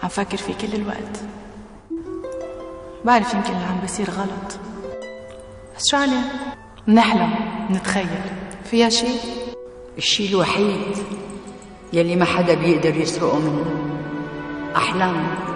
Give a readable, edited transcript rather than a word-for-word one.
عم فكر فيه كل الوقت. بعرف يمكن اللي عم بيصير غلط، بس شو عليه؟ منحلم، نتخيل. فيها شي؟ الشي الوحيد يلي ما حدا بيقدر يسرقه منه أحلامنا.